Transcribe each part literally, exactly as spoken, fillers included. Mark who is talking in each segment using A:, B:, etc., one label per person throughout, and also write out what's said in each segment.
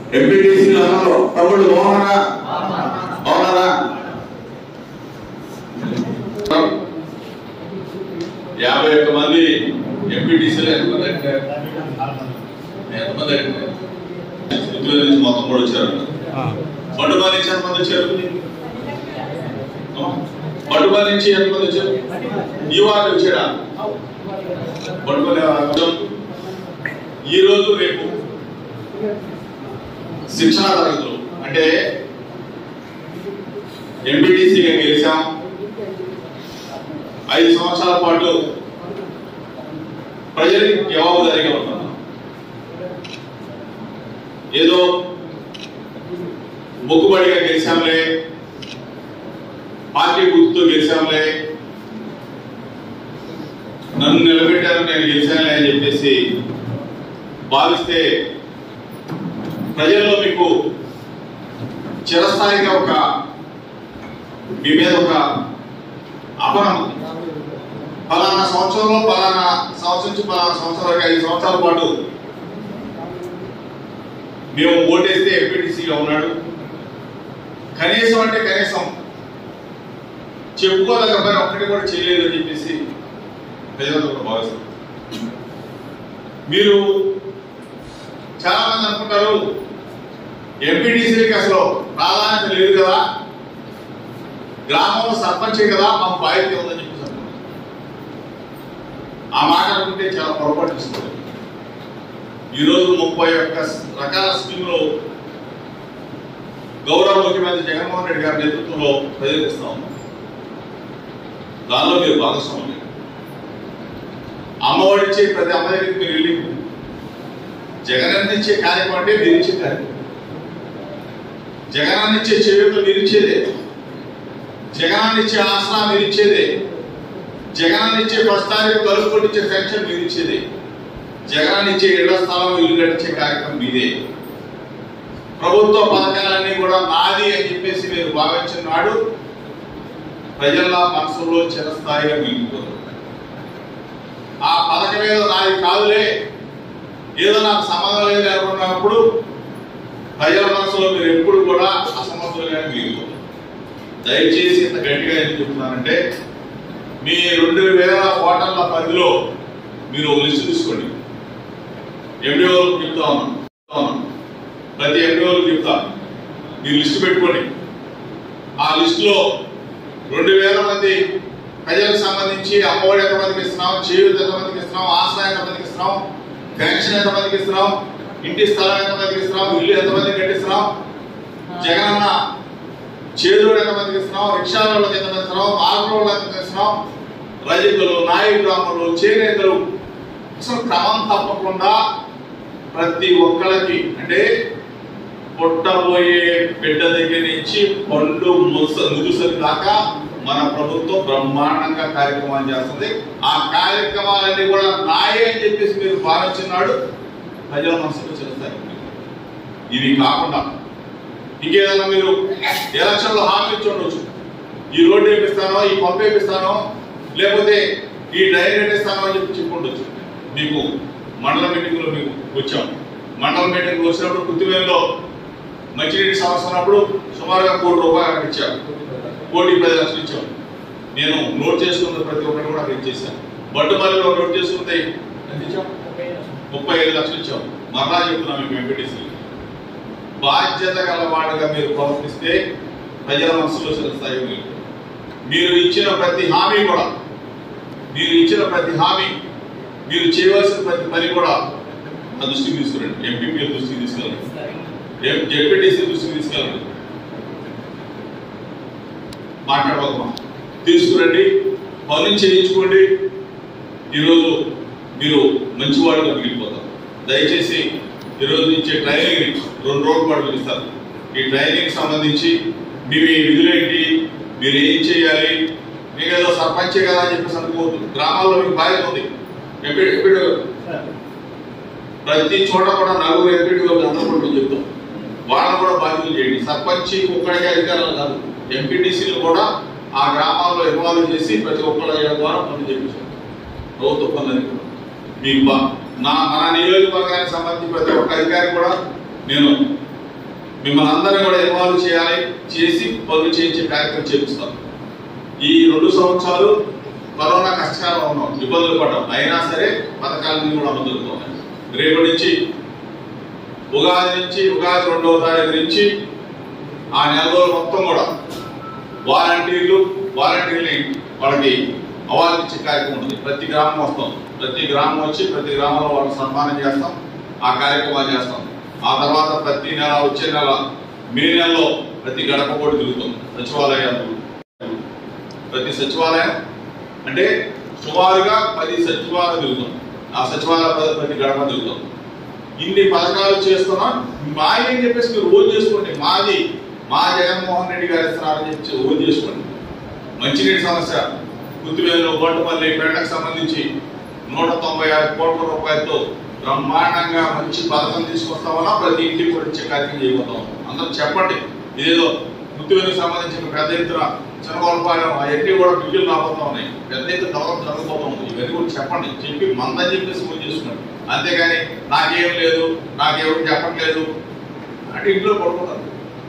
A: ఎంపీటీసీలలో తమ్ముడు మోహన అవునరా యాభై ఒక్క మంది ఎంపీటీసీలు ఎంతమంది ఎంతమంది నుంచి మొత్తం కూడా వచ్చారు. బండుమా నుంచి ఎంతమంది వచ్చారు? బండుమా నుంచి ఎంతమంది వచ్చారు? ఈ వారు వచ్చారా? బండుమా ఈ రోజు రేపు శిక్షణా తరగతులు అంటే ఎంపీటీసీగా గెలిచాం. ఐదు సంవత్సరాల పాటు ప్రజలకి జవాబుదారీగా ఉన్నాం. ఏదో మొక్కుబడిగా గెలిచాంలే, పార్టీ గుర్తుతో గెలిచాంలే, నన్ను నిలబెట్టారు నేను గెలిచానులే అని చెప్పేసి భావిస్తే ప్రజల్లో మీకు చిరస్థాయిగా ఒక మీ మీద ఒక అపనమ్మకం. పలానా సంవత్సరంలో పలానా సంవత్సరం నుంచి పలానా సంవత్సరాలకి ఐదు సంవత్సరాల పాటు మేము ఓటేస్తే ఎంపీటీసీగా ఉన్నాడు, కనీసం అంటే కనీసం చెప్పుకోదగ్గ పని ఒక్కటి కూడా చేయలేదు అని చెప్పేసి ప్రజలందరూ భావిస్తారు. మీరు చాలా మంది అనుకుంటారు ఎంపీటీసీలకి అసలు ప్రాధాన్యత లేదు కదా, గ్రామంలో సర్పంచే కదా మాకు బాధ్యత ఉందని చెప్పేసి అనుకుంటారు. ఆ మాట అనుకుంటే చాలా పొరపాటు తీసుకోవాలి. ఈరోజు ముప్పై ఒక్క రకాల స్కీములు గౌరవ ముఖ్యమంత్రి జగన్మోహన్ రెడ్డి గారి నేతృత్వంలో ప్రజెంట్ ఉన్నాం. దానిలో మీరు భాగస్వామ్యం. అమ్మఒడిచ్చే ప్రతి అమ్మ దగ్గరికి మీరు వెళ్ళి జగన్ ఇచ్చే కార్యక్రమం అంటే మీరు ఇచ్చే కార్యక్రమం. జగన్ ఇచ్చే చేయూత మీరు ఇచ్చేదే, జగన్ ఇచ్చే ఆసరా మీరు ఇచ్చేదే, జగన్ ఇచ్చే ప్రస్తుతానికి తలుపు కొట్టించే పెన్షన్ మీరు ఇచ్చేదే, జగన్ ఇచ్చే ఇళ్ల స్థలం ఇల్లు కట్టించే కార్యక్రమం మీదే. ప్రభుత్వ పథకాలన్నీ కూడా నాది అని చెప్పేసి మీరు భావించిన నాడు ప్రజల మనసులో చిరస్థాయిగా మిగిలిపోతుంది. ఆ పథకం ఏదో నాది కాదులే, ఏదో నాకు సంబంధం లేదు అనుకున్నప్పుడు ప్రజల మనసులో మీరు ఎప్పుడు కూడా అసమర్థులుగానే మిగిలిపోతారు. దయచేసి ఇంత గట్టిగా ఎందుకు చెప్తున్నానంటే మీ రెండు వేల ఓటర్ల పరిధిలో మీరు ఒక లిస్టు తీసుకోండి. ఎండిఓలకు చెప్తా ఉన్నాను, ప్రతి ఎండిఓలకు చెప్తా, మీరు లిస్టు పెట్టుకోండి. ఆ లిస్టులో రెండు వేల మంది ప్రజలకు సంబంధించి అమ్మఒడి ఎంతమందికి ఇస్తున్నాం, చేయూత ఎంతమందికి ఇస్తున్నాం, ఆసరా ఎంతమందికి ఇస్తున్నాం, పెన్షన్ ఎంతమందికి ఇస్తున్నాం, ఇంటి స్థలం ఎంతమందికి ఇస్తున్నాం, ఇల్లు ఎంతమందికి కట్టిస్తున్నాం, జగనన్న చేదోడు ఎంతమందికి ఇస్తున్నాం, రిక్షాలకు ఎంతమంది ఇస్తున్నాం, ఆటోలకు ఎంతమంది ఇస్తున్నాం, రజకులు, నాయకు గ్రాములు, చేనేతలు, అసలు క్రమం తప్పకుండా ప్రతి ఒక్కరికి అంటే పుట్టబోయే బిడ్డ దగ్గర నుంచి పండు ముస ముదుసరి దాకా మన ప్రభుత్వం బ్రహ్మాండంగా కార్యక్రమాలు చేస్తుంది. ఆ కార్యక్రమాలన్నీ కూడా నాయే అని చెప్పేసి మీరు భావించినాడు ప్రజల మనసులో చేస్తారు. ఇవి కాకుండా ఇంకేదన్నా మీరు ఎలక్షన్లో హామీ ఇచ్చి ఉండొచ్చు, ఈ రోడ్డు వేపిస్తానో, ఈ పంపు వేపిస్తానో, లేకపోతే ఈ డ్రైన్ కట్టిస్తానో అని చెప్పి చెప్పుకుంటొచ్చు. మీకు మండల మీటింగ్లో మీకు వచ్చాం. మండల మీటింగ్ వచ్చినప్పుడు కుత్తివేలలో మంచినీటి సమస్య ఉన్నప్పుడు సుమారుగా కోటి రూపాయలు ఇచ్చారు, కోటి పది లక్షలు ఇచ్చాం. నేను నోట్ చేసుకున్న ప్రతి ఒక్కటి కూడా అక్కడ ఇచ్చేసాను. బట్టుమల్లిలో నోట్ చేసుకుంటే ఎంత ఇచ్చాం? ముప్పై ఐదు లక్షలు ఇచ్చాం. మరలా చెప్తున్నాం మీకు ఎంపీటీసీ బాధ్యత గలవాడుగా మీరు ప్రవర్తిస్తే ప్రజల మనసులో స్థాయి మీరు ఇచ్చిన ప్రతి హామీ కూడా మీరు ఇచ్చిన ప్రతి హామీ మీరు చేయవలసిన ప్రతి పని కూడా నా దృష్టికి తీసుకురండి, ఎంపీపీ దృష్టికి తీసుకెళ్ళండి, జెడ్పీటీసీ దృష్టికి తీసుకెళ్ళండి. మాట్లాడబోమా తీసుకురండి, పనులు చేయించుకోండి. ఈరోజు మీరు మంచివాడుగా మిగిలిపోతారు. దయచేసి ఈరోజు ఇచ్చే ట్రైనింగ్ రెండు రోజుల పాటు పిలుస్తారు. ఈ ట్రైనింగ్ సంబంధించి మీ విధులేంటి, మీరు ఏం చేయాలి, మీకు ఏదో సర్పంచే కదా అని చెప్పేసి అనుకోవద్దు. గ్రామాల్లో మీకు బాధ్యత ఉంది. ఎంపీ ఎంపీడీ ప్రతి చోట కూడా నలుగురు ఎంపీడీలో అందరూ కూడా మేము చెప్తాం, వాళ్ళని కూడా బాధ్యతలు చేయండి. సర్పంచ్ ఒక్కడిగా అధికారులు కాదు, ఎంపీటీసీలు కూడా ఆ గ్రామాల్లో ఇన్వాల్వ్ చేసి ప్రతి ఒక్కళ్ళ ద్వారా పనులు చేయించారు. ప్రభుత్వ పనులని కూడా మీకు నా మన నియోజకవర్గానికి సంబంధించి ప్రతి ఒక్క అధికారి కూడా నేను మిమ్మల్ని అందరినీ కూడా ఇన్వాల్వ్ చేయాలి, చేసి పనులు చేయించే కార్యక్రమం చేపిస్తాం. ఈ రెండు సంవత్సరాలు కరోనా కష్టకాలం ఉన్నాం, ఇబ్బందులు పడ్డాం, అయినా సరే పథకాలన్నీ కూడా అమలు జరుగుతున్నాయి. రేపటి నుంచి ఉగాది నుంచి ఉగాది రెండవ తారీఖు నుంచి ఆ నెల రోజులు మొత్తం కూడా వాలంటీర్లు వాలంటీర్ని వాళ్ళకి అవార్డు ఇచ్చే కార్యక్రమం ఉంటుంది. ప్రతి గ్రామం వస్తాం, ప్రతి గ్రామం వచ్చి ప్రతి గ్రామంలో వాళ్ళకి సన్మానం చేస్తాం, ఆ కార్యక్రమాలు చేస్తాం. ఆ తర్వాత ప్రతి నెల వచ్చే నెల మే నెలలో ప్రతి గడప కూడా తిరుగుతాం. సచివాలయాలు ప్రతి సచివాలయం అంటే సుమారుగా పది సచివాలయాలు తిరుగుతాం. ఆ సచివాలయ ప్రతి గడప తిరుగుతాం. ఇన్ని పథకాలు చేస్తున్నాం. మాది అని చెప్పేసి మీరు ఓన్ చేసుకోండి. మాది మా జగన్మోహన్ రెడ్డి గారు ఇస్తున్నారని చెప్పి ఓన్ చేసుకోండి. మంచినీటి సమస్య గుత్తివేలు గొట్టపల్లి పేటకు సంబంధించి నూట తొంభై ఆరు కోట్ల రూపాయలతో బ్రహ్మాండంగా మంచి పథకం తీసుకొస్తామన్నా ప్రతి ఇంటికి కూడా ఇచ్చే కార్యక్రమం చేయబోతాం. అందరూ చెప్పండి. ఇదేదో గుత్తివేలకు సంబంధించిన పెద్ద ఎత్తున చిన్నగోళపాలెం అవన్నీ కూడా బిల్లులు రాబోతా ఉన్నాయి, పెద్ద ఎత్తున డెవలప్ జరగబోతా ఉంది. ఇవన్నీ కూడా చెప్పండి, చెప్పి మందని చెప్పేసి ఓన్ చేసుకోండి. అంతేగాని నాకేం లేదు, నాకేం చెప్పట్లేదు అంటే ఇంట్లో పడుకుంటారు.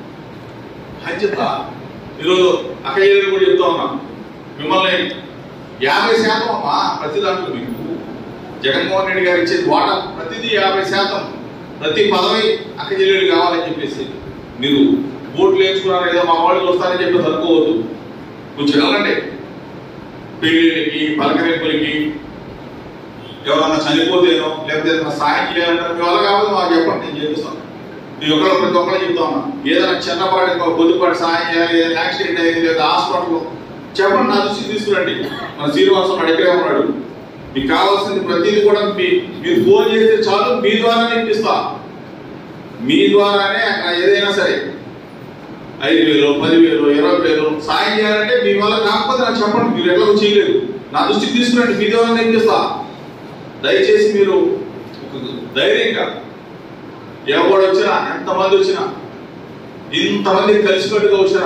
A: అని చెప్తా ఈరోజు అక్కయ్యలు కూడా చెప్తా ఉన్నా, మిమ్మల్ని యాభై శాతం అమ్మా ప్రతి దాంట్లో మీకు జగన్మోహన్ రెడ్డి గారు ఇచ్చేది వాటా ప్రతిదీ యాభై శాతం ప్రతి పదవి అక్క చెల్లెలు కావాలని చెప్పేసి మీరు ఓట్లు వేసుకున్నారు. ఏదో మా వాళ్ళు వస్తారని చెప్పేసి అనుకోవద్దు. కొంచెం వెళ్ళండి, పెళ్లిళ్ళకి పలకరింపులకి, ఎవరన్నా చనిపోతేనో లేకపోతే ఏదైనా సాయం చేయాలంటారు. మీ వల్ల కావాలి మాకు చెప్పండి, నేను చేపిస్తాను. నేను ఒకళ్ళు ప్రతి ఒక్కరు చెప్తా ఉన్నా, ఏదైనా చిన్నపాటి కొద్దిపాటి సాయం చేయాలి, ఏదైనా యాక్సిడెంట్ అయింది లేదా హాస్పిటల్ చెప్పండి, నా దృష్టికి తీసుకురండి. మన శ్రీనివాసం వాడు ఎక్కడే ఉన్నాడు. మీకు కావాల్సింది ప్రతిదీ కూడా మీరు ఫోన్ చేస్తే చాలు, మీ ద్వారానే ఇప్పిస్తా. మీ ద్వారానే అక్కడ ఏదైనా సరే ఐదు వేలు పదివేలు ఇరవై వేలు సాయం చేయాలంటే మీ వల్ల కాకపోతే నాకు చెప్పండి. మీరు ఎట్లా చేయలేదు, నా దృష్టికి తీసుకురండి, మీ ద్వారానే ఇప్పిస్తా. దయచేసి మీరు ధైర్యంగా ఎవరు వచ్చినా ఎంతమంది వచ్చినా ఇంతమంది కలిసికట్టుగా వచ్చినా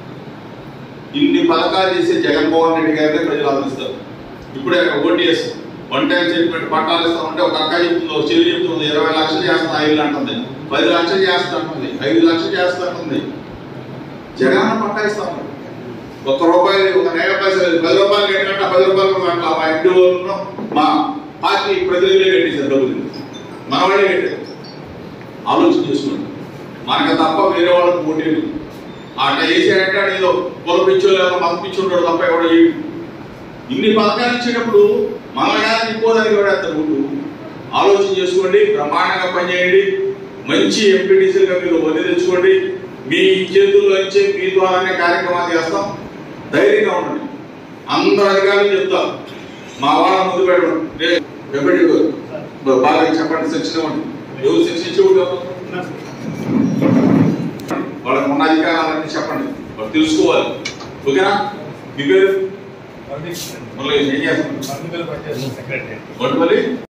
A: ఇన్ని పథకాలు చేసే జగన్మోహన్ రెడ్డి గారినే ప్రజలు ఆదరిస్తారు. ఇప్పుడే ఓటీఎస్ వన్ టైం సెటిల్మెంట్ పట్టాలు ఇస్తామంటే ఒక అక్క చెప్తుంది, ఒక చెల్లి చెప్తుంది ఇరవై లక్షలు చేస్తా ఐదు అంటుంది, పది లక్షలు చేస్తా అంటుంది, ఐదు లక్షలు చేస్తా అంటుంది. జగన్ పట్టా ఇస్తాము. ఒక్క రూపాయలు ఒక నెల పైసలు పది రూపాయలు కట్టినట్టు పది రూపాయలు అట్లా మా ఇంటి వాళ్ళు మా పార్టీ ప్రతినిధులే కట్టేశారు డబ్బులు, మన వాళ్ళే కట్టారు. ఆలోచన చేసుకోండి. మనకు తప్ప వేరే వాళ్ళకి పోటీలు అట్లా చేసాడంటే ఏదో పొలపిచ్చో లేదా మత పిచ్చి ఉంటాడు తప్ప ఎవడో ఏడు. ఇన్ని పథకాలు ఇచ్చేటప్పుడు మనల్ని కానీ ఇంకోదానికి ఎవడేస్తారు ముందు. ఆలోచన చేసుకోండి, బ్రహ్మాండంగా పనిచేయండి, మంచి ఎంపీటీసీలుగా మీరు వదిలి తెచ్చుకోండి. మీ చేతుల్లో ఇచ్చే మీ ద్వారానే కార్యక్రమాలు చేస్తాం. ధైర్యంగా ఉండండి. అందరూ అధికారులు చెప్తారు, మా వాళ్ళ ముందు పెట్టడం ఎంపీ బాగా చెప్పండి, శిక్షణ ఉండి ఎవరు శిక్షించి వాళ్ళకి ఉన్న అధికారాలన్నీ చెప్పండి, వాళ్ళు తెలుసుకోవాలి. ఓకేనా? మీ పేరు మళ్ళీ ఏం చేస్తాం?